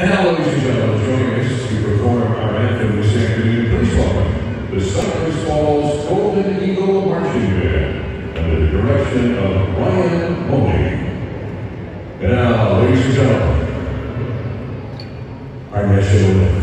And now, ladies and gentlemen, joining us to perform our anthem this afternoon, please welcome the Cypress Falls Golden Eagle Marching Band under the direction of Ryan Mooney. And now, ladies and gentlemen, our national